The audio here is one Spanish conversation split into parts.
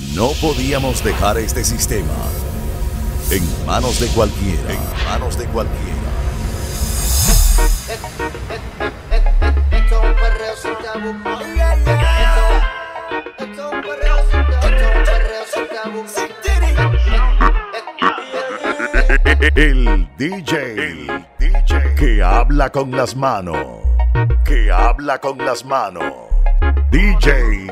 No podíamos dejar este sistema en manos de cualquiera. Esto es un perreo sin tabú. Esto es un perreo sin tabú. El DJ que habla con las manos. DJ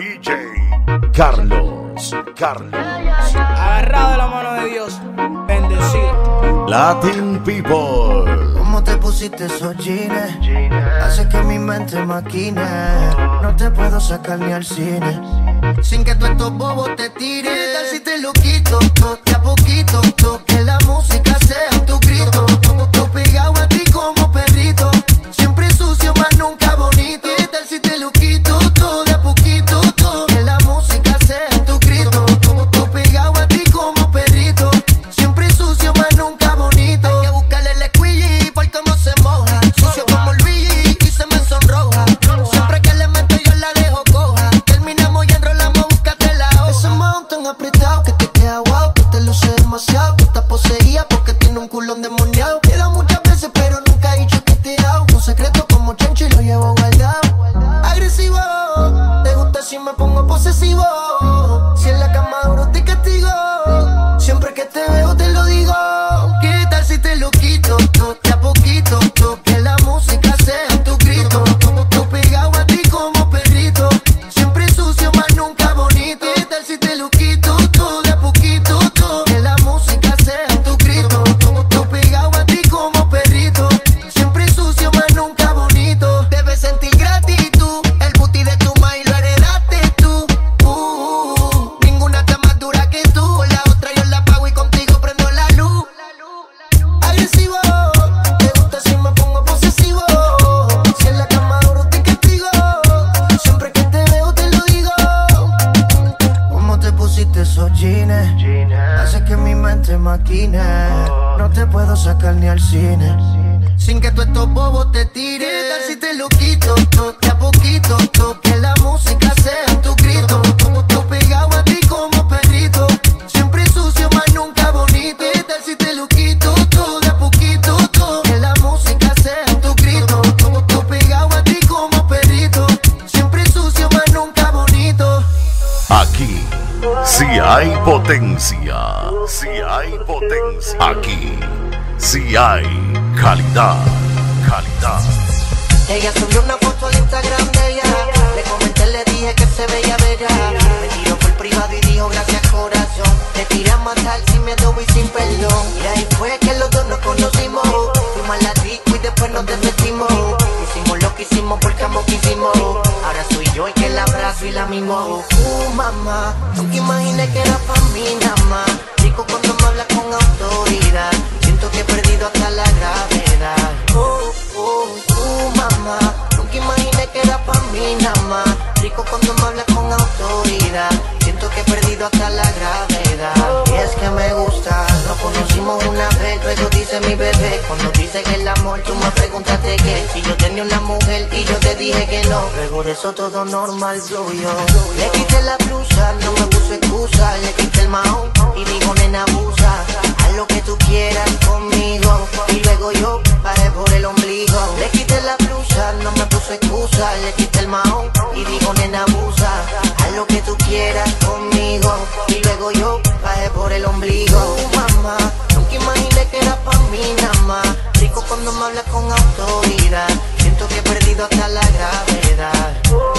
Carlos. Agarrado de la mano de Dios, bendecido. Latin People. ¿Cómo te pusiste esos jeans? Hace que mi mente maquine. No te puedo sacar ni al cine sin que tú estos bobos te tires. ¿Qué tal si te lo quito? De a poquito. Que la música sea tu grito. Tú pegado a ti como perrito. Siempre sucio, más nunca bonito. ¿Qué tal si te lo quito? De a poquito. Que la música sea tu grito. Tú pegado a ti como perrito. Siempre sucio, más nunca bonito. Hay que buscarle el squeegee por cómo se moja. Sucio como Luigi y se me sonroja. Siempre que le meto yo la dejo coja. Terminamos y enrolamos, búscate la hoja. Ese mount tan apretado que te queda guau, que te luce demasiado. Tú estás poseída porque tiene un culo endemoniado. Queda muchas veces pero nunca he dicho que te he dado. Un secreto como Chencho y lo llevo guardado. Agresivo, te gusta si me pongo posesivo. Si en la cama duro te castigo. Siempre que te veo te lo digo. ¿Qué tal si te lo quito? De a poquito. Que la música sea tu grito. Tú pegado a ti como perrito. Siempre sucio, más nunca bonito. ¿Qué tal si te lo quito? De a poquito. Que la música sea tu grito. Tú pegado a ti como perrito. Siempre sucio, más nunca bonito. Debes sentir gratitud. El booty de tu maíz lo heredaste tú. Ninguna está más dura que tú. Con la otra yo la pago y contigo prendo la luz. Agresivo, te gusta si me pongo posesivo. Si en la cama duro te castigo. Siempre que te veo te lo digo. ¿Cómo te pusiste esos jeans? Hace que mi mente maquine. No te puedo sacar ni al cine sin que tú estos bobos te tires. ¿Qué tal si te lo quito? De a poquito. Que la música sea tu grito. Tú pegado a ti como perrito. Siempre sucio, más nunca bonito. ¿Qué tal si te lo quito? De a poquito. Que la música sea tu grito. Tú pegado a ti como perrito. Siempre sucio, más nunca bonito. Aquí sí hay potencia. Aquí sí hay calidad. Ella subió una foto al Instagram de ella. Le comenté, le dije que se veía bella. Me tiró por privado y dijo gracias corazón. Te tiré a matar sin miedo y sin perdón. Y ahí fue que los dos nos conocimos. Fuimos a la disco y después nos desvestimos. Hicimos lo que hicimos porque ambos quisimos. Ahora soy yo el que la abrazo y la mimo. Mamá, nunca imaginé que era pa' mí nada más. Rico cuando me hablas con autoridad. Siento que he perdido hasta la gravedad. Mamá, nunca imaginé que era pa' mí nada más. Rico cuando me hablas con autoridad. Siento que he perdido hasta la gravedad. Y es que me gusta. Nos conocimos una vez, luego dice mi bebé. Cuando dice que el amor, tú me preguntaste que si yo tenía una mujer y yo te dije que no. Luego de eso todo normal fluyó. Le quité la blusa, no me puse excusa. Le quité el mahón y digo nena abusa. Haz lo que tú quieras conmigo. Y luego yo bajé por el ombligo. Le quité la blusa, no me puse excusa. Le quité el mahón y digo nena abusa. Haz lo que tú quieras conmigo. Y luego yo bajé por el ombligo. Mamá, nunca imaginé que era pa' mí nada más. Rico cuando me hablas con autoridad. Siento que he perdido hasta la gravedad.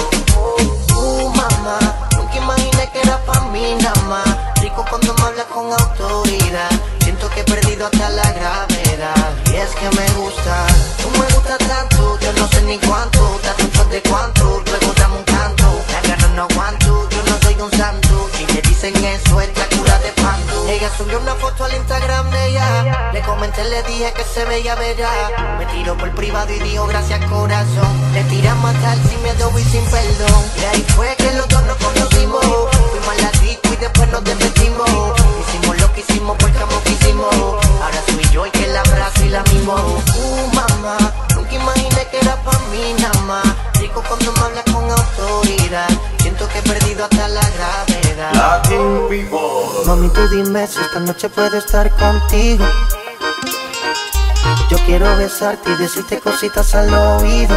Mamá, nunca imaginé que era pa' mí nada más. Rico cuando me hablas con autoridad. Siento que he perdido hasta la gravedad. Y es que me gusta, tú me gustas tanto. Yo no sé ni cuánto, te un shot de cuánto. Luego dame un canto, la gana no aguanto. Yo no soy un santo, si te dicen eso es la cura de panto. Ella subió una foto al Instagram de ella. Le comenté, le dije que se veía bella. Me tiró por privado y dijo gracias corazón. Le tiré a matar sin miedo y sin perdón. Y ahí fue que los dos nos conocimos. Fuimos a la disco y después nos desvestimos. Hicimos lo que hicimos porque ambos quisimos. Ahora soy yo el que la abrazo y la mimo. Mamá, nunca imaginé que era pa' mí nada más. Rico cuando me hablas con autoridad. Siento que he perdido hasta la gravedad. Mami, tú dime si esta noche puedo estar contigo. Yo quiero besarte y decirte cositas al oído.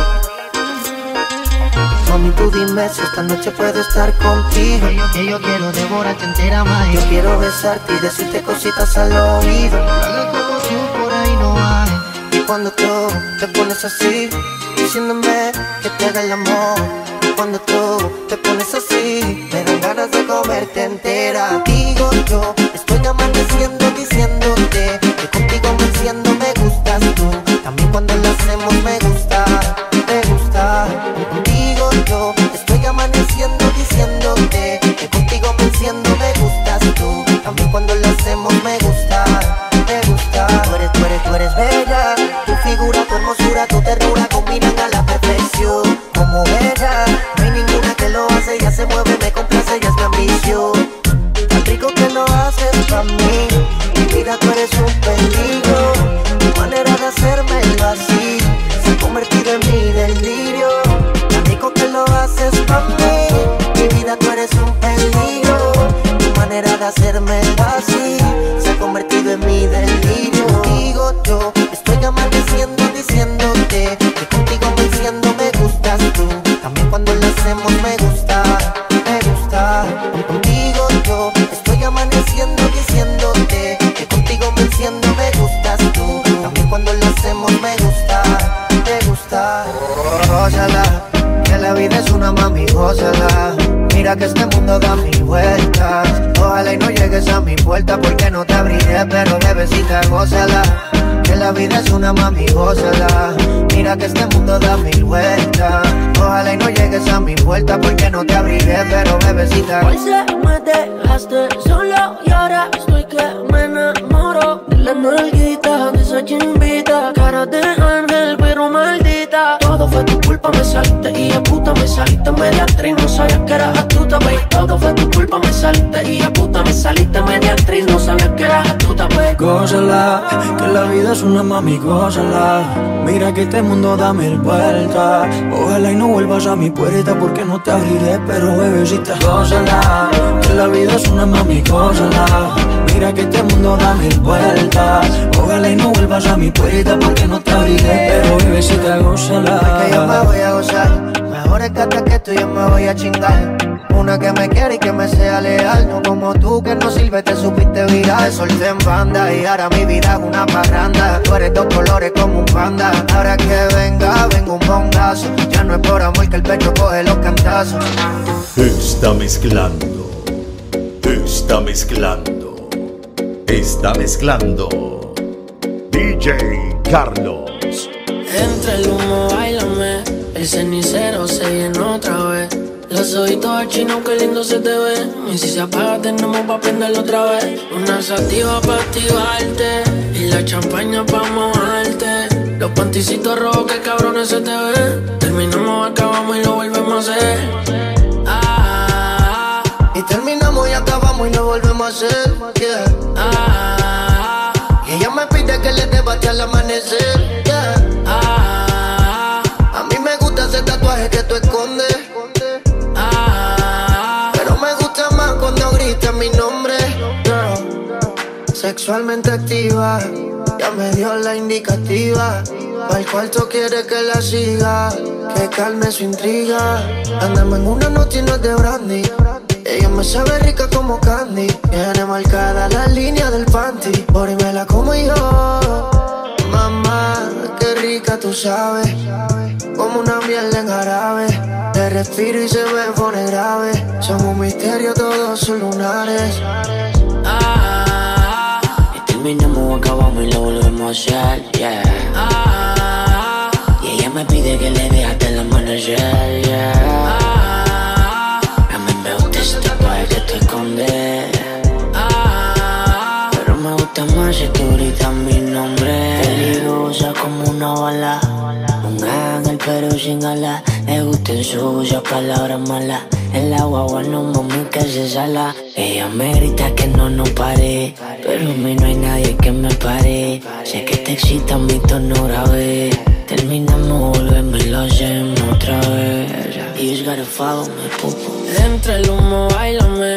Mami, tú dime si esta noche puedo estar contigo. Que yo quiero devorarte entera, más. Yo quiero besarte y decirte cositas al oído. Algo como tú por ahí no hay. Y cuando tú te pones así, diciéndome que te haga el amor. Y cuando tú te pones así, me dan ganas de comerte entera. Digo yo, estoy amaneciendo diciéndote que contigo me enciendo, me gustas tú. También cuando lo hacemos me gusta, me gusta. Digo yo, estoy amaneciendo diciéndote que contigo me enciendo, me gustas tú. También cuando lo hacemos me gusta, me gusta. Tú eres bella, tu figura, tu hermosura, tu ternura combinan a la perfección. Como bella, no hay ninguna que lo hace, ella se mueve, me complace, ella es mi ambición. Tan rico que lo haces pa' mí, mi vida tú eres un peligro. Tu manera de hacérmelo así se ha convertido en mi delirio. Tan rico que lo haces pa' mí, mi vida tú eres un peligro. Tu manera de hacérmelo así se ha convertido en mi delirio. Digo yo, estoy amaneciendo diciéndote que contigo me enciendo, me gustas tú. También cuando lo hacemos me gusta, me gusta. Digo yo, estoy amaneciendo diciéndote que contigo me enciendo, me gustas tú. También cuando lo hacemos me gusta, me gusta. Gózala, que la vida es una mami, gózala. Mira que este mundo da mil vueltas. Ojalá y no llegues a mi puerta porque no te abriré, pero bebecita, gózala. Que la vida es una mami, gózala. Mira que este mundo da mil vueltas. Ojalá y no llegues a mi puerta porque no te abriré, pero bebecita. Hoy se me dejaste solo y ahora estoy que me enamoro de la nalguita, de esa chimbita, cara de ángel pero maldita. Todo fue tu culpa, me saliste y a puta me saliste media actriz, no sabías que eras astuta, baby. Todo fue tu culpa, me saliste y a puta me saliste media actriz, no sabías que eras astuta, baby. Gózala, que la vida es una mami, gózala. Mira que este mundo da mil vueltas. Ojalá y no vuelvas a mi puerta porque no te abriré, pero bebecita, gózala. Que la vida es una mami, gózala. Mira que este mundo da mil vueltas. Ojalá y no vuelvas a mi puerta porque no te abriré, pero bebecita, gózala. Que yo me voy a gozar, mejor es que hasta que tú yo me voy a chingar. Una que me quiere y que me sea leal, no como tú que no sirve, te supiste viral. Te solté en banda y ahora mi vida es una parranda. Tú eres dos colores como un panda. Ahora que venga un bongazo. Ya no es por amor que el pecho coge los cantazos. Está mezclando. Está mezclando. Está mezclando. DJ Carlos. Entre el humo, bailame. El cenicero se llenó otra vez. Los ojitos chinos, qué lindo se te ve. Y si se apaga tenemos pa' prenderlo otra vez. Una sativa pa' activarte y la champaña pa' mojarte. Los panticitos rojos, que cabrones se te ven. Terminamos, acabamos y lo volvemos a hacer. Y terminamos y acabamos y lo volvemos a hacer, yeah. Y ella me pide que le debate al amanecer, yeah. A mí me gusta ese tatuaje que tú escondes, pero me gusta más cuando gritas mi nombre, girl. Sexualmente activa, ya me dio la indicativa. Al cuarto quiere que la siga, que calme su intriga. Andamos en una noche y no es de brandy. Ella me sabe rica como candy. Tiene marcada la línea del panty. Por ahí me la como yo. Mamá, qué rica tú sabes. Como una miel en jarabe. Te respiro y se me pone grave. Son un misterio todos sus lunares. Y terminamos, acabamos y lo volvemos a hacer, yeah. Y ella me pide que le deje hasta el amanecer, yeah. A mí me gusta ese tatuaje que tú escondes, pero me gusta más si tú gritas mi nombre. Peligrosa como una bala, un ángel pero sin alas. Le gustan sucias palabras malas. En la guagua no mami que se sala. Ella me grita que no pare, pero a mí no hay nadie que me pare. Sé que te excita mi tono grave. Terminamos, volvemos y lo hacemos otra vez. You just gotta follow me, pupo. Entre el humo, bailame. El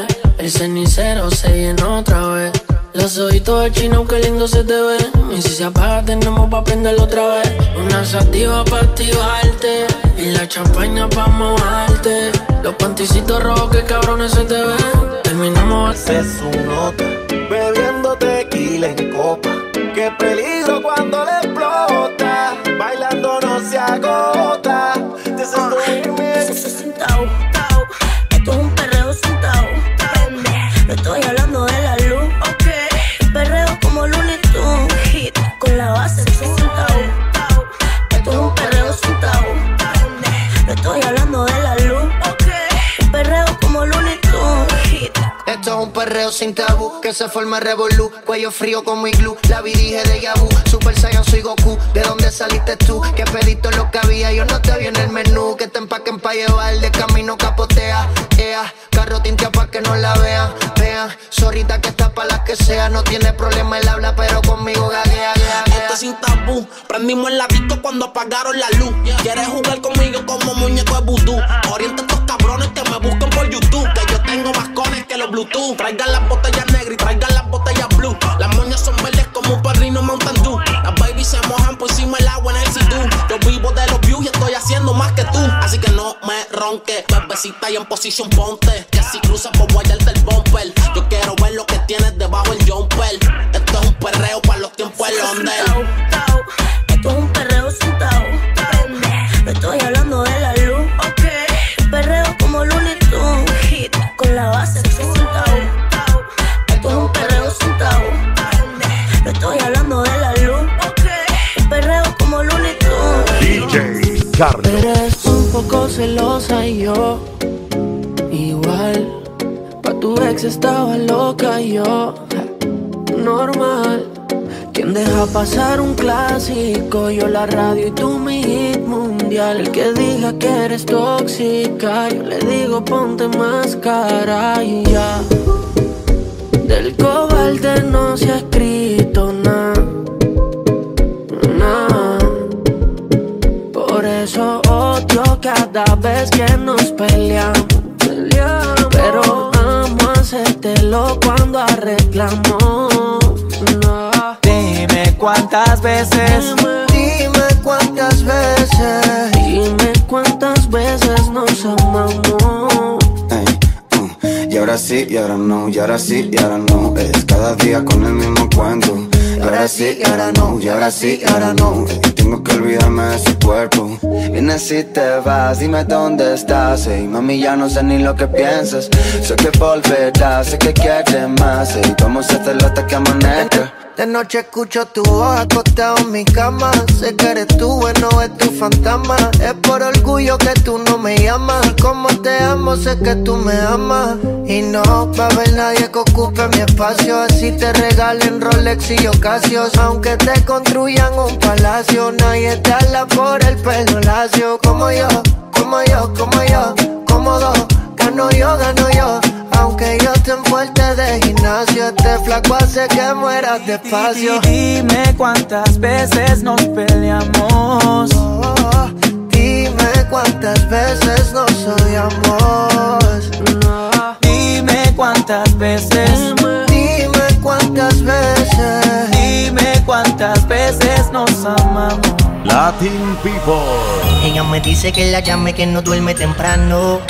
El cenicero se llenó otra vez. Los ojitos de chino, qué lindo se te ve. Y si se apaga tenemos pa' prenderlo otra vez. Una sativa pa' activarte y la champaña pa' mojarte. Los panticitos rojos, que cabrones se te ven. Terminamos se su nota, bebiendo tequila en copa. Qué peligro cuando le explota. Bailando no se agota. Te siento bien. Sentado, esto es un perreo sentado. No estoy hablando de la luz, ok. Perreo como Looney Tunes, con la base sentado. Esto es un perreo sentado. No estoy hablando de la luz, ok. Perreo como Looney Tunes. Esto es un perreo sin tabú, que se forma revolú. Cuello frío como iglú, la vi dije de Yabu. Super Saiyan soy Goku, ¿de dónde saliste tú? Que pediste lo que había, yo no te vi en el menú. Que te empaquen pa' llevar, de camino capotea. Carro tintea pa' que no la vean. Zorrita que está pa' las que sea. No tiene problema el habla, pero conmigo gaguea. Esto es sin tabú, prendimos el disco cuando apagaron la luz. Quieres jugar conmigo como muñeco de vudú. Orienta a estos cabrones que me buscan por YouTube. Que yo tengo más cones que los Bluetooth. Traigan las botellas negras y traigan las botellas blue. Las moñas son verdes como un padrino Mountain Dew. Las babies se mojan por encima del agua en el sidú. Yo vivo de los views y estoy haciendo más que tú. Así que no me ronques, bebecita, y en posición ponte. Que si cruzas por guayarte el bumper. Yo quiero ver lo que tienes debajo el jumper. Esto es un perreo para los tiempos del Londres. Esto es un perreo sentado. No estoy hablando de la luz, ok. Perreo como Looney Tunes, con la base sentado. Esto es un perreo sentado. No estoy hablando de la luz, ok. Perreo como Looney Tunes. DJ Carlos. Eres un poco celosa y yo igual. Pa' tu ex estaba loca y yo normal. ¿Quién deja pasar un clásico? Yo la radio y tú mi hit mundial. El que diga que eres tóxica, yo le digo ponte máscara y ya. Del cobalde no se ha escrito nada, nada. Por eso odio cada vez que nos peleamos. Pero amo hacértelo cuando arreglamos. No. Dime cuántas veces. Dime cuántas veces. Dime cuántas veces nos amamos. Y ahora sí, y ahora no, y ahora sí, y ahora no. Es cada día con el mismo cuento. Y ahora sí, y ahora no, y ahora sí, y ahora no. Tengo que olvidarme de su cuerpo. Vienes y te vas, dime dónde estás. Mami, ya no sé ni lo que piensas. Sé que volverás, sé que quieres más. Vamos a hacerlo hasta que amanezca. De noche escucho tu voz acostado en mi cama. Sé que eres tú, bueno, es tu fantasma. Es por orgullo que tú no me llamas. Y como te amo, sé que tú me amas. Y no va a haber nadie que ocupe mi espacio. Así te regalen Rolex y Ocasios. Aunque te construyan un palacio, nadie te habla por el pelo lacio. Como yo, como yo, como yo, cómodo. Gano yo. Aunque yo esté en fuerte de gimnasio, este flaco hace que mueras despacio. Dime cuántas veces nos peleamos. Dime cuántas veces nos odiamos. Dime cuántas veces. Dime cuántas veces. Dime cuántas veces nos amamos. Latin People. Ella me dice que la llame, que no duerme temprano.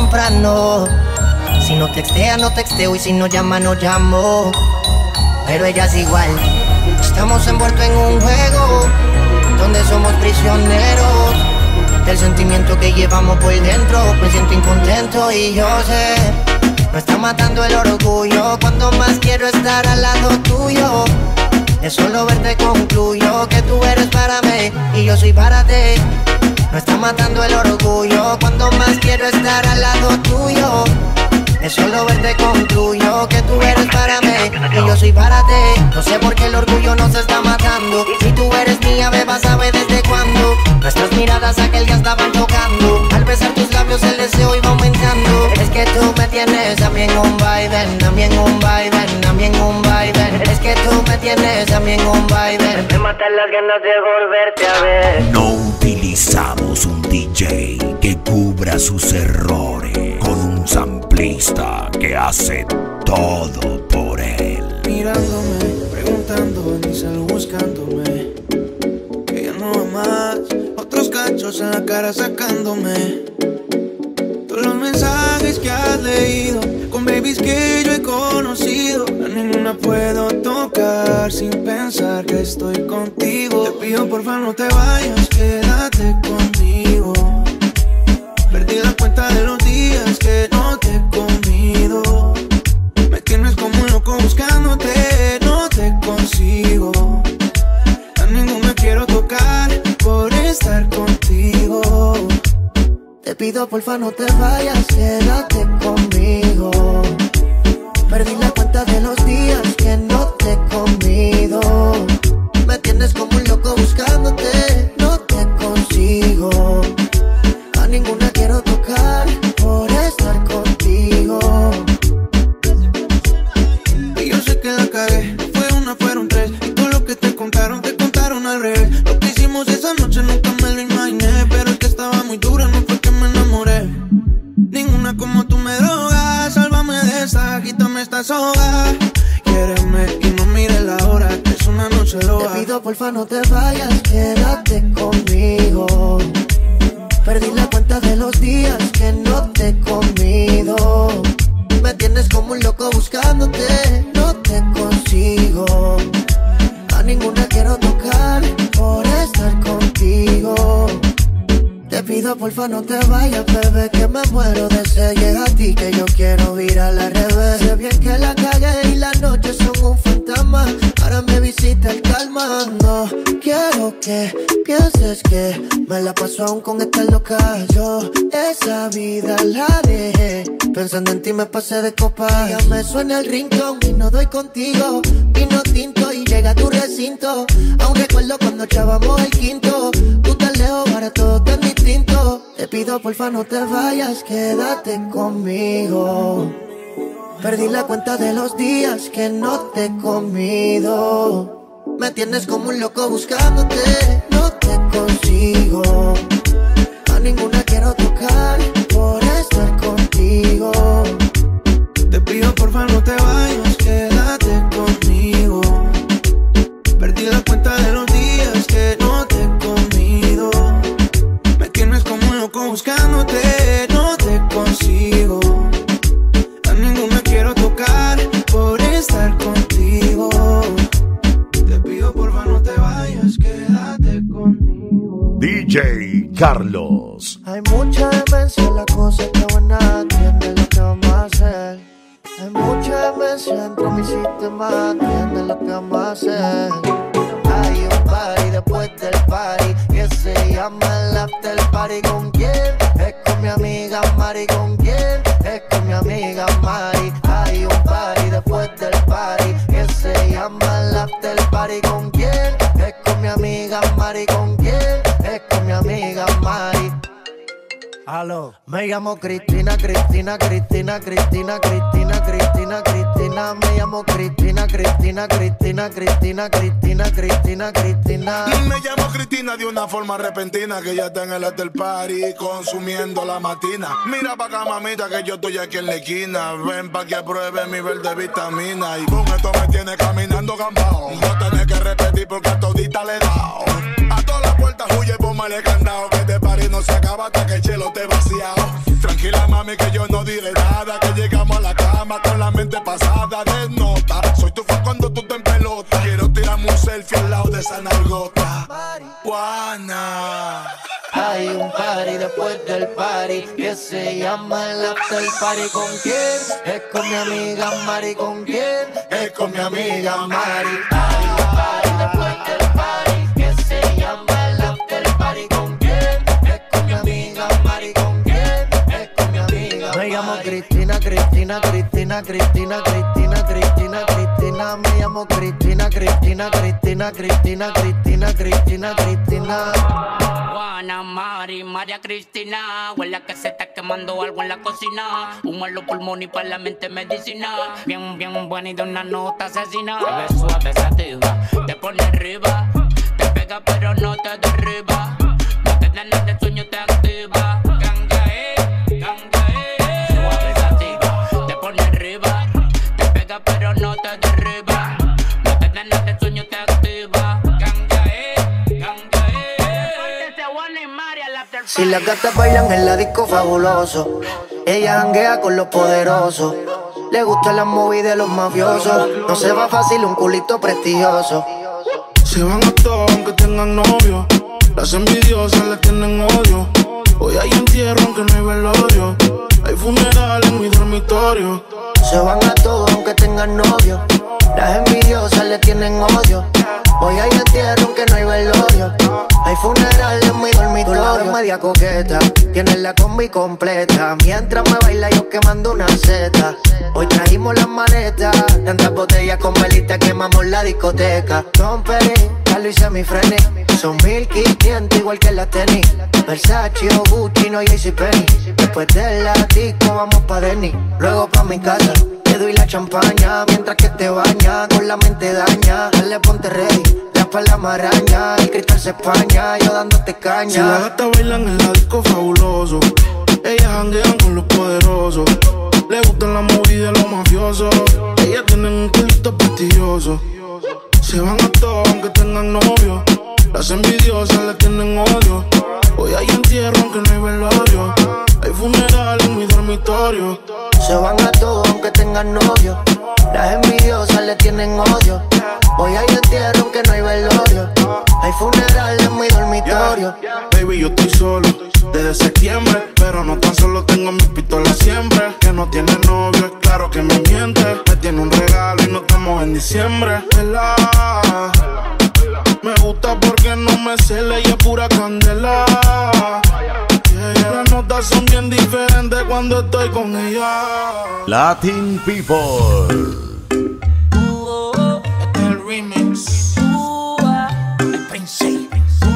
Si no textea, no texteo, y si no llama, no llamo. Pero ella es igual. Estamos envueltos en un juego donde somos prisioneros del sentimiento que llevamos por dentro. Me siento incontento y yo sé, me está matando el orgullo cuando más quiero estar al lado tuyo. De solo verte concluyo que tú eres para mí y yo soy para ti. Me está matando el orgullo cuando más quiero estar al lado tuyo. De solo verte concluyo que tú eres para mí y yo soy para ti. No sé por qué el orgullo nos está matando. Si tú eres mía, beba, sabe desde cuándo. Nuestras miradas aquel día estaban tocando. Al besar tus labios el deseo iba aumentando. Es que tú me tienes a mí en un vaivén, también un vaivén, también un vaivén. Es que tú me tienes a mí en un vaivén. Me matan las ganas de volverte a ver. No utilizamos un DJ que cubra sus errores con un samplista que hace todo por él. Mirándome, preguntando, en mi celu buscándome. Que ya no va más, otros cachos en la cara sacándome. Todos los mensajes que has leído, con babies que yo he conocido, a ninguna puedo tocar sin pensar que estoy contigo. Te pido porfa no te vayas, quédate conmigo. Perdí la cuenta de los días que no te he comido. Me tienes como un loco buscándote, no te consigo. A ninguna quiero tocar por estar contigo. Te pido porfa no te vayas, quédate conmigo. Perdí la cuenta de los días que no te he comido. Me tienes como un loco buscándote, no te consigo. A ninguna quiero tocar por estar contigo. Y yo sé que la cagué, no fue una, fueron tres. Y todo lo que te contaron al revés. Lo que hicimos esa noche nunca me lo imaginé, pero es que estaba muy dura, no fue que me enamoré. Ninguna como tú me drogas, sálvame de esta, quítame esta soga. Quiéreme y no mires la hora, que es una noche loca. Te pido porfa no te vayas, quédate conmigo. Perdí la cuenta de los días que no te he comido. Me tienes como un loco buscándote, no te consigo. A ninguna quiero tocar por estar contigo. Te pido porfa no te vayas, bebé, que me muero de sed. Llega a ti que yo quiero ir al revés. Sé bien que la cagué y las noches son un fantasma. Ahora me visita el calma. No quiero que pienses que me la paso aún con esta loca. Yo esa vida la dejé, pensando en ti me pasé de copa. Ya me suena el ringtone y no doy contigo. Vino tinto y llega a tu recinto. Aún recuerdo cuando echábamos el quinto. Tú tan lejos, para todo tan distinto. Te pido porfa no te vayas, quédate conmigo. Perdí la cuenta de los días que no te he comido. Me tienes como un loco buscándote, no te consigo. A ninguna quiero tocar por estar contigo. Te pido porfa no te vayas, quédate conmigo. Perdí la cuenta de los días que no te he comido. Me tienes como un loco buscándote, no te consigo. A ninguna quiero tocar por estar contigo. Te pido porfa no te vayas, quédate conmigo. DJ Carlos. Hay mucha demencia, la cosa está buena, entiende lo que vamos a hacer. Hay mucha demencia dentro de mi sistema, entiende lo que vamos a hacer. Hay un party después del party que se llama el after party. ¿Con quién? Es con mi amiga Mari. ¿Con quién? Es con mi amiga Mari. Hay un party después del party que se llama el after party. ¿Con quién? Es con mi amiga Mari. ¿Con quién? Es con mi amiga Mari. Aló. Me llamo Cristina, Cristina, Cristina, Cristina, Cristina, Cristina, Cristina. Me llamo Cristina, Cristina, Cristina, Cristina, Cristina, Cristina, Cristina. Me llamo Cristina de una forma repentina, que ya está en el after party consumiendo la matina. Mira pa' acá, mamita, que yo estoy aquí en la esquina. Ven pa' que apruebe mi verde vitamina. Y con esto me tiene caminando gambao. No tenés que repetir porque a todita le he dado. A todas las puertas huye, póngale candado, que este party no se acaba hasta que el chelo te vaciado. Tranquila, mami, que yo no diré nada, que llegamos a la cama con la mente pasada de nota. Soy tu fan cuando tú te en pelota. Quiero tirarme un selfie al lado de esa nalgota. Juana. Hay un party después del party que se llama el after party. ¿Con quién? Es con mi amiga Mari. ¿Con quién? Es con mi amiga Mari. Hay un party después del party que se llama el after party. ¿Con quién? Es con mi amiga Mari. ¿Con quién? Es con mi amiga Mari. Me llamo Cristina, Cristina, Cristina, Cristina, Cristina, Cristina, Cristina. Me llamo Cristina, Cristina, Cristina, Cristina, Cristina, Cristina, Cristina. Juana, Mari, María Cristina. Huele a que se está quemando algo en la cocina. Humo en los pulmones y para la mente medicina. Bien, bien buena y de una nota asesina. Bebé suave, sativa, te pone arriba. Te pega pero no te derriba. No te da nada de sueño, te activa. Ganga, suave, sativa, te pone arriba. Te pega pero no te derriba. No te llenas de sueño, te activa. Si las gatas bailan en la disco fabuloso, ella janguea con los poderosos. Le gustan las movies de los mafiosos. No se va fácil un culito prestigioso. Se van a todos aunque tengan novio. Las envidiosas le tienen odio. Hoy hay entierro aunque no hay velorio. Hay funeral en mi dormitorio. Se van a todos aunque tengan novio. Las envidiosas le tienen odio. Hoy hay entierro aunque no hay velorio. Hay funeral en mi dormitorio. Media coqueta, tienes la combi completa. Mientras me baila yo quemando una seta. Hoy trajimos las maletas. Tantas botellas con velita quemamos la discoteca. Don Peri, Carlos y Semifreni. Son 1500 igual que las tenis. Versace o Gucci, no JCPenney. Después de la disco vamos pa' Denny. Luego pa' mi casa, te doy la champaña. Mientras que te baña, con la mente daña. Dale, ponte ready, la espalda maraña. El cristal se españa, yo dándote caña. Si las gatas bailan en la disco fabuloso, ellas janguean con los poderosos. Le gustan las movies de los mafiosos. Ellas tienen un culito prestigioso. Se van a todos aunque tengan novio. Las envidiosas le tienen odio. Hoy hay entierro aunque no hay velorio. Hay funeral en mi dormitorio. Se van a todos aunque tengan novio. Las envidiosas le tienen odio. Hoy hay entierro aunque no hay velorio. Hay funeral en mi dormitorio. Baby, yo estoy solo desde septiembre, pero no tan solo tengo mis pistolas siempre. Que no tiene novio, es claro que me miente. Me tiene un regalo y no estamos en diciembre. Me gusta porque no me cela y es pura candela. Las notas son bien diferentes cuando estoy con ella. Latin People. Este es el remix. El Prince.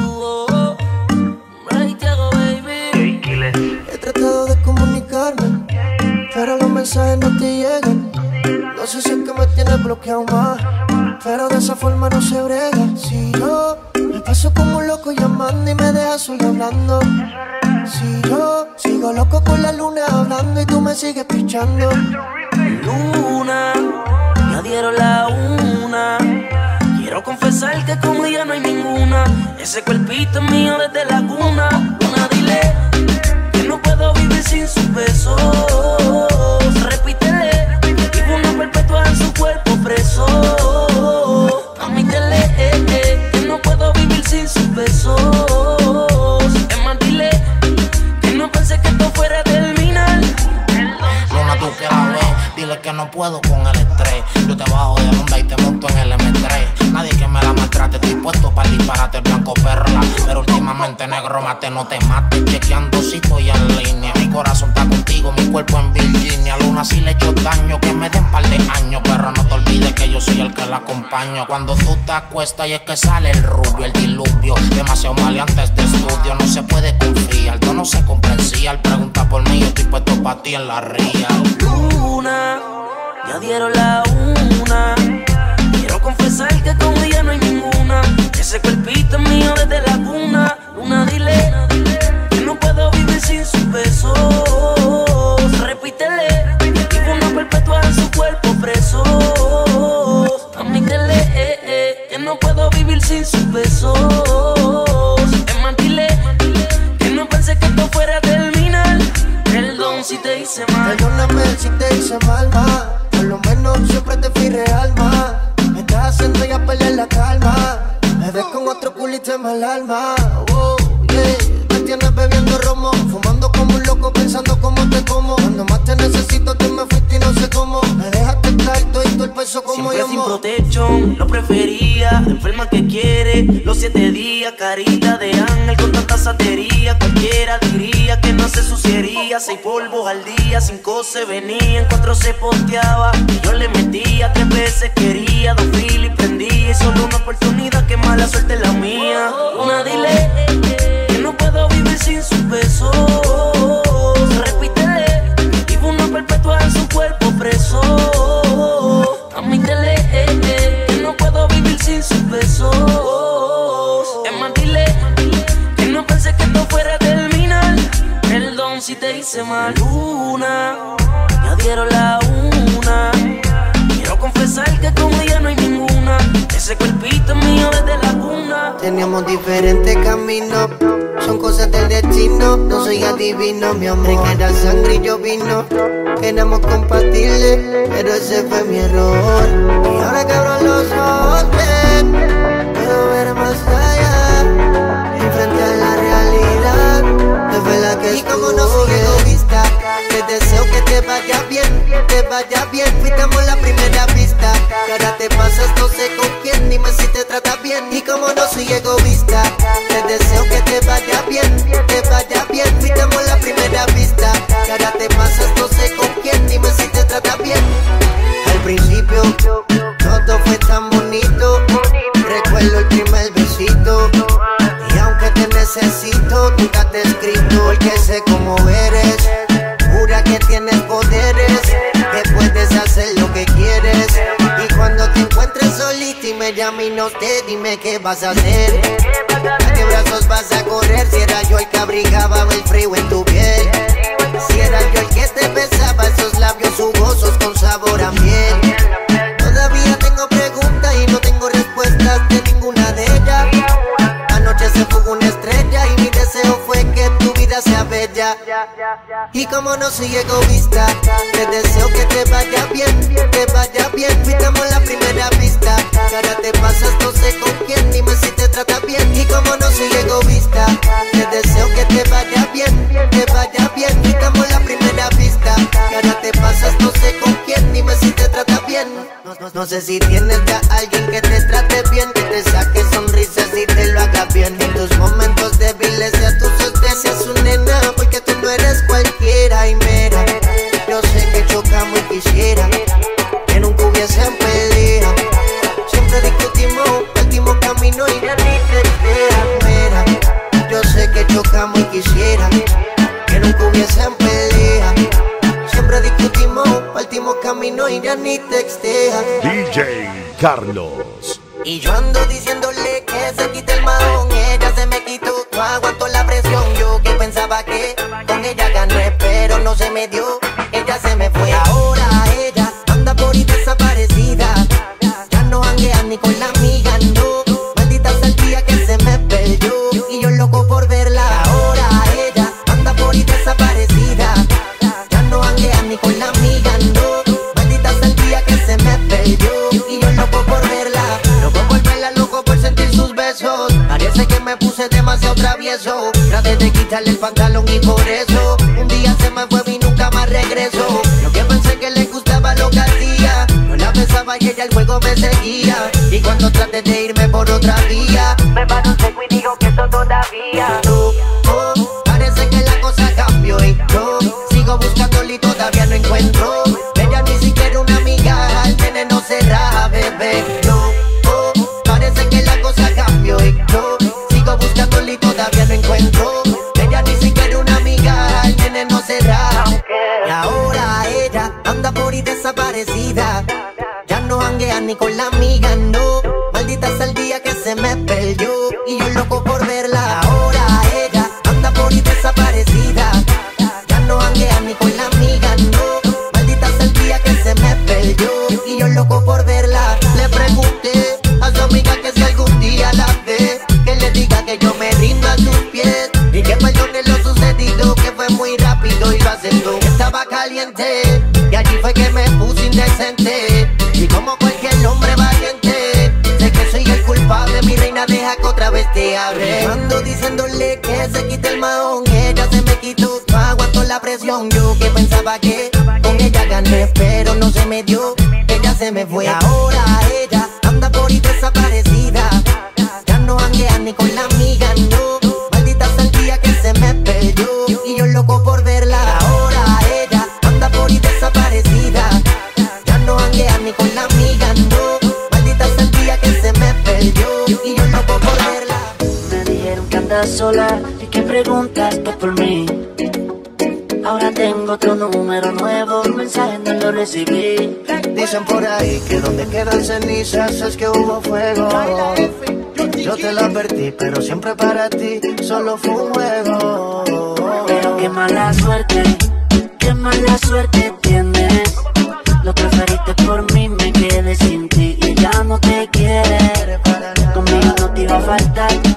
He tratado de comunicarme, pero los mensajes no te llegan. No sé si es que me tienes bloqueado más, pero de esa forma no se brega. Si yo me paso como un loco llamando y me dejas solo hablando. Si yo sigo loco con la luna hablando y tú me sigues pichando. Luna, ya dieron la una. Quiero confesar que como ella no hay ninguna. Ese cuerpito es mío desde la cuna. Luna, dile que no puedo vivir sin sus besos. Repítele, vivo una perpetua en su cuerpo preso. Admítele que no puedo vivir sin sus besos. Es más, dile que no pensé que esto fuera a terminar. Luna, tú que la ves, dile que no puedo con el estrés. Yo te bajo de onda y te monto en el M3. Nadie que me la maltrate, estoy puesto para dispararte blanco perla. Pero últimamente negro mate, no te mates. Chequeando si estoy en línea. Mi corazón está contigo, mi cuerpo en Virginia. Luna, si le echo daño, que me den par de años. Pero no te olvides que yo soy el que la acompaño. Cuando tú te acuestas y es que sale el rubio, el diluvio. Demasiado maleantes de estudio, no se puede confiar. Tú no se comprensía, pregunta por mí, yo estoy puesto para ti en la ría. Luna, ya dieron la una. Quiero confesar que con ella no hay ninguna. Ese cuerpito es mío desde la cuna. Luna, dile que no puedo vivir sin sus besos. Repítele, vivo una perpetua en su cuerpo preso. Admítele que no puedo vivir sin sus besos. Es más, dile que no pensé que esto fuera a terminar. Perdón si te hice mal. Perdóname si te hice mal, ma. Por lo menos siempre te fui real, ma. Me estás haciendo ya perder la calma. Me ves con otro culito en mal alma. Oh, yeah. Me tienes bebiendo romo, fumando como un loco, pensando cómo te como. Cuando más te necesito, tú me fuiste y no sé cómo. Me dejaste estar todo el peso como siempre yo. Sin protection, lo prefería. Enferma que quiere, los 7 días. Carita de ángel con tanta satería. Cualquiera diría que no se suciería. 6 polvos al día, 5 se venían, 4 se posteaba. Y yo le metía, 3 veces quería. 2 filis prendía y solo una oportunidad, que mala suerte la mía. Una, dile que no puedo vivir sin sus besos. Repítele, vivo una perpetua en su cuerpo preso. Admítele que no puedo vivir sin sus besos. Es más, dile que no pensé que esto fuera a terminar. Perdón si te hice mal. Luna, ya dieron la una. Quiero teníamos diferentes caminos. Son cosas del destino, no soy adivino, mi amor. Que era sangre y yo vino. Éramos compatibles, pero ese fue mi error. Y ahora que abro los ojos, ven, puedo ver más allá. Enfrente a la realidad, es verdad que y como no soy egoísta, te deseo que te vaya bien, te vaya bien. Fuimos la primera vista, que ahora te pasas no sé con quién, dime si te trata bien. Y como no soy egoísta, te deseo que te vaya bien, te vaya bien. Fuimos la primera vista, que ahora te pasas no sé con quién, dime si te trata bien. Al principio todo fue tan bonito, recuerdo el primer besito. Y aunque te necesito, nunca te he escrito, porque sé cómo eres. Jura que tienes poderes, que puedes hacer lo que quieres. Y cuando te encuentres solita y me llames y no te, dime qué vas a hacer. ¿A qué brazos vas a correr? Si era yo el que abrigaba el frío en tu piel. Si era yo el que te besaba esos labios jugosos con sabor a miel. Todavía tengo preguntas y no tengo respuestas de ninguna de ellas. Anoche se fugó una estrella y mi deseo fue que tu vida sea bella. Y como no soy egoísta, te deseo que te vaya bien, te vaya bien. Fuimos la primera vista, que ahora te pasas no sé con quién, dime si te trata bien. Y como no soy egoísta, te deseo que te vaya bien, te vaya bien. Fuimos la primera vista, que ahora te pasas no sé con quién, dime si te trata bien. No sé si tienes ya alguien que te trate bien, que te saque sonrisas y te lo haga bien. En tus momentos débiles ya tú seas su nena, porque tú no eres cualquiera. Y mira, yo sé que chocamos y quisiera que nunca hubiesen pelea. Siempre discutimos, partimos camino y ya ni te espera. Mira, yo sé que chocamos y quisiera que nunca hubiesen pelea. Siempre discutimos, partimos camino y ya ni textea. DJ Carlos. Y yo ando diciéndole que se quite el mahón, ella se me quitó, no aguanto la presión. Yo que pensaba que con ella gané, pero no se me dio, ella se me fue. Ahora ella anda por ahí desaparecida, ya no janguea ni con la amiga, no. Maldita sea el día que se me perdió, y yo loco por verla. Ahora ella anda por ahí desaparecida, ya no janguea ni con la amiga, no. Maldita sea el día que se me perdió, y yo loco por verla. Loco por verla, loco por sentir sus besos. Parece que me puse demasiado travieso. Traté de quitarle el pantalón y por eso un día se me fue y nunca más regresó. Yo que pensé que le gustaba lo que hacía, no la besaba y ella el juego me seguía. Y cuando traté de irme por otra vía, me paró seco y digo que esto todavía no. Parece que la cosa cambió y yo sigo buscándole y todavía no encuentro. Ella ni siquiera una amiga, al nene no se raja, bebé. No, parece que la cosa cambió y yo sigo buscándole y todavía no encuentro. Ella ni siquiera una amiga, al nene no se raja. Y ahora ella anda por ahí desaparecida, ya no janguea ni con la amiga, no. Maldita sea el día que se me perdió, y yo loco por verla. Ahora ella anda por ahí desaparecida, ya no janguea ni con la amiga, no. Maldita sea el día que se me perdió, y yo loco por verla. Le pregunté a su amiga que si algún día la ve, que le diga que yo me rindo a sus pies, y que perdone lo sucedido, que fue muy rápido y lo aceptó. Estaba caliente, y allí fue que me puse indecente, y como cualquier hombre valiente, sé que soy el culpable, mi reina, deja que otra vez te hable. Ando diciéndole que se quite el mahón, ella se me quitó, no aguanto la presión. Yo que pensaba que con ella gané, pero no se me dio, ella se me fue. Ahora ella anda por ahí desaparecida, ya no janguea ni con la amiga, no. Maldita sea el día que se me perdió, y yo loco por verla. Ahora ella anda por ahí desaparecida, ya no janguea ni con la amiga, no. Maldita sea el día que se me perdió, y yo loco por verla. Me dijeron que andas sola y que preguntaste por mí. Ahora tengo otro número nuevo, un mensaje no lo recibí. Dicen por ahí que donde quedan cenizas es que hubo fuego. Yo te lo advertí, pero siempre para ti solo fue un juego. Pero qué mala suerte tienes. Lo preferiste por mí, me quedé sin ti y ya no te quieres. Conmigo no te iba a faltar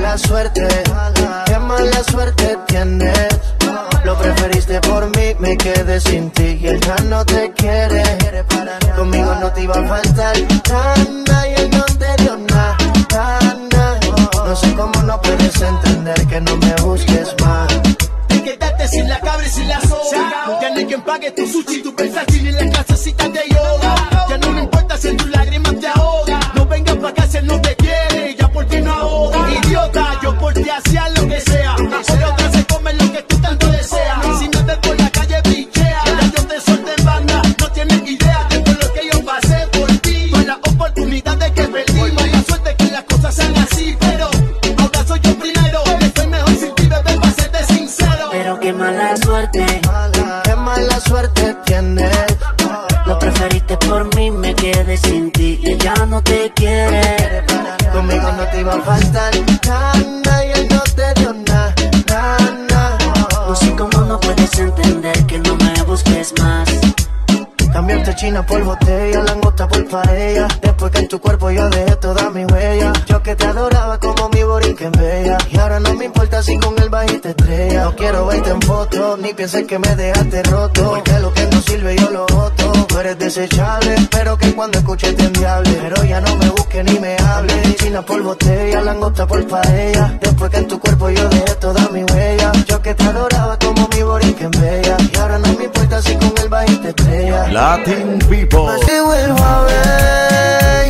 mala suerte, qué mala suerte tienes. Lo preferiste por mí, me quedé sin ti y él ya no te quiere. Conmigo no te iba a faltar nada y él no te dio nada. No sé cómo no puedes entender que no me busques más. Te quedaste sin la cabra y sin la soga. Ya no hay quien pague tu sushi, tu pensaste ni las clasecitas de yoga. Ya no me importa si en tus lágrimas te ahoga. No vengas pa' acá si él no te quiere, ya por ti no ahoga. Idiota, yo por ti hacía lo que sea. Porque otra se come lo que tú tanto deseas. Si me ves por la calle bichea, ya yo te solté en banda. No tienes idea de todo lo que yo pasé por ti. Fue la oportunidad de que perdí. Mala suerte que las cosas sean así, pero ahora soy yo primero. Estoy mejor sin ti, bebé, pa' serte sincero. Pero qué mala suerte, qué mala suerte tienes. lo preferiste por mí, me quedé sin ti y ya no te quiere. Conmigo no te iba a faltar nada y él no te dio nada. No sé cómo no puedes entender que no me busques más. Cambiaste China por botella, langosta por paella. Después que en tu cuerpo yo dejé toda mi huella. Yo que te adoraba como mi borica en bella. Y ahora no me importa si con él bajiste estrella. No quiero verte en foto, ni pienses que me dejaste roto. Porque lo que no sirve yo lo boto. Tú eres desechable, espero que cuando escuches te endiable. Pero ya no me busques ni me hables. China por botella, langosta por paella. Después que en tu cuerpo yo dejé toda mi huella. Yo que te adoraba como mi borica en bella. Y ahora no me importa si con él bajiste estrella. Latin People. No te vuelvo a ver,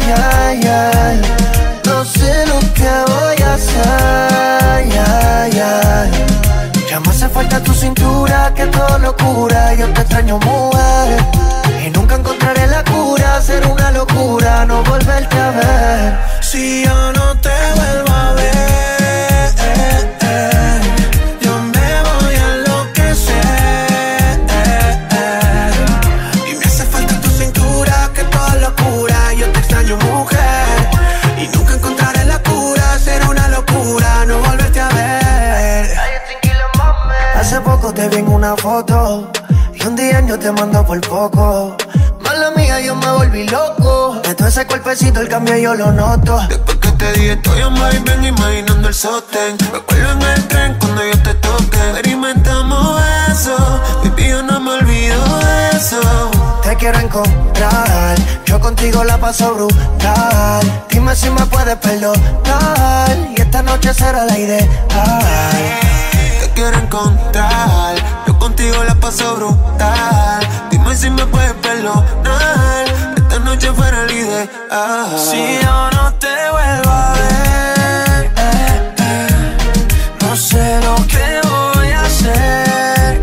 no sé lo que voy a hacer, Ya me hace falta tu cintura, que todo locura. Yo te extraño, mujer, y nunca encontraré la cura. Ser una locura, no volverte a ver. Si yo no te vuelvo a ver, hace poco te vi en una foto y un día yo te mando por poco. Mala mía, yo me volví loco. De todo ese cuerpecito el cambio yo lo noto. Después que te dije estoy en más bien imaginando el sostén. Recuerdo en el tren cuando yo te toqué. Experimentamos eso, baby, yo no me olvido de eso. Te quiero encontrar, yo contigo la paso brutal. Dime si me puedes perdonar y esta noche será la ideal. Te quiero encontrar, yo contigo la paso brutal. Dime si me puedes perdonar, esta noche fuera la ideal. Si yo no te vuelvo a ver, no sé lo que voy a hacer,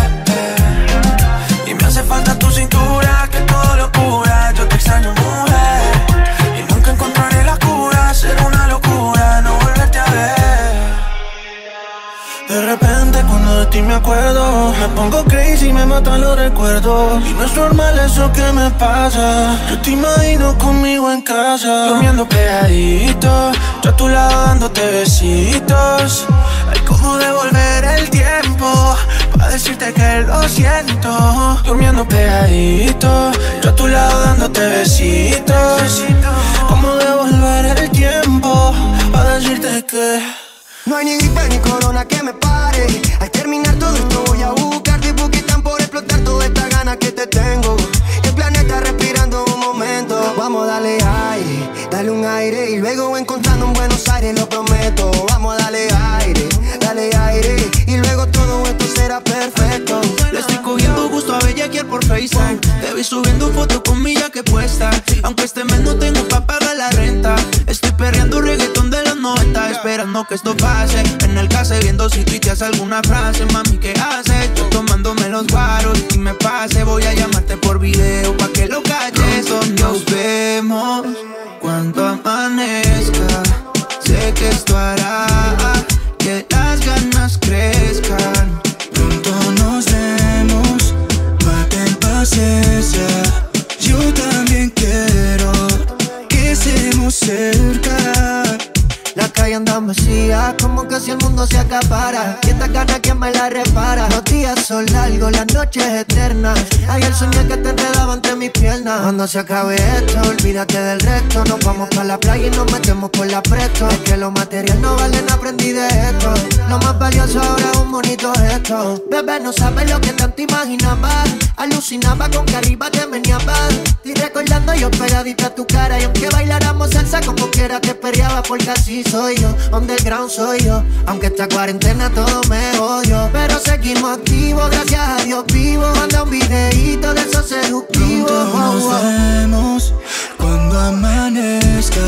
y me hace falta tu cintura, que todo locura. Yo te extraño, mujer, y nunca encontraré la cura. Ser una locura, no volverte a ver. De repente cuando de ti me acuerdo, me pongo crazy y me matan los recuerdos. Y no es normal eso que me pasa. Yo te imagino conmigo en casa, durmiendo pegadito, yo a tu lado dándote besitos. Hay como devolver el tiempo para decirte que lo siento. Durmiendo pegadito, yo a tu lado dándote besitos. Como devolver el tiempo para decirte que no hay ni gripe ni corona que me pare. Al terminar todo esto voy a buscarte porque están por explotar toda esta gana que te tengo. El planeta respirando un momento. Vamos a darle aire, dale un aire y luego encontrando en Buenos Aires, lo prometo. Vamos a darle aire y luego todo esto será perfecto. Le estoy cogiendo gusto a bellaquear por FaceTime. Te vi subiendo fotos con mi jaque puesta. Aunque este mes no tengo pa' pagar la renta. Estoy perreando reggaetón de los 90, esperando que esto pase. En el case viendo si tuiteas alguna frase. Mami, ¿qué haces? Yo tomándome los guaros y me pase. Voy a llamarte por video pa' que lo calles. Nos vemos cuando amanezca. Sé que esto hará que las ganas crezcan. Pronto nos vemos, mate paciencia. Yo también quiero que estemos cerca. La calle anda vacía, como que si el mundo mundo se acapara. Y esta gana, ¿quién me la repara? Los días son largos, las noches eternas. Ayer soñé que te enredaba entre mis piernas. Cuando se acabe esto, olvídate del resto. Nos vamos pa' la playa y nos metemos por la presto. Es que lo material no valen, aprendí de esto. Lo más valioso ahora es un bonito gesto. Bebé, no sabes lo que tanto imaginaba. Alucinaba con que arriba te meneaba. Y recordando yo pegadita a tu cara. Y aunque bailáramos salsa como quiera te perreaba. Porque así soy yo, underground soy yo. Aunque esta cuarentena todo me odio, pero seguimos activos, gracias a Dios vivo. Manda un videíto de esos seductivos. Pronto nos vemos cuando amanezca.